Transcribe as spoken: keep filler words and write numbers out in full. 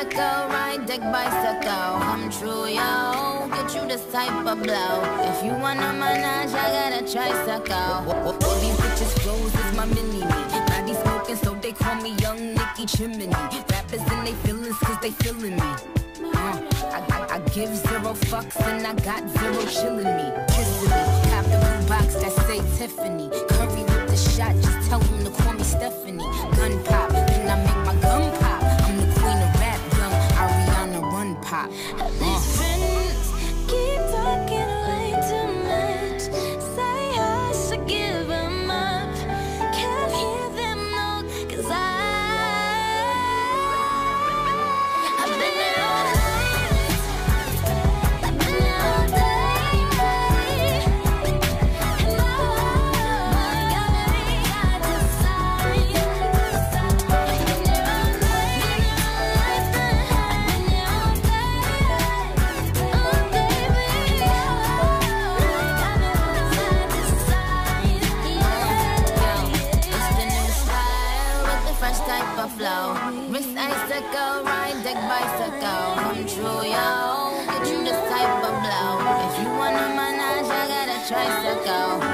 icicle, ride deck bicycle. Come true, yo. Get you this type of blow. If you wanna manage, I got a tricycle. All these bitches flows is my mini me. Now they smoking, so they call me Young Nicky Chimney. Rappers and they feelings, cause they feeling me. Uh, I, I, I give zero fucks and I got zero chillin' me. Kissing me, cop the blue box that say Tiffany. Curry with the shot, just tell them to call me Stephanie. Gun pop, then I make my gun pop. I'm the queen of rap, young Ariana Run Pop. Uh. These friends keep talking way too much. Say I should give them up. Can't hear them no, cause I I've been there all night. I've been there all day, baby. And I got me, I decide. I've been there all night. I've been there all day. Oh, baby. Got me, I decide. It's the new style with the fresh type of flow. Wrist icicle, ride deck bicycle. Come true, yo. Get you this type of blow. If you wanna manage, I got a tricycle.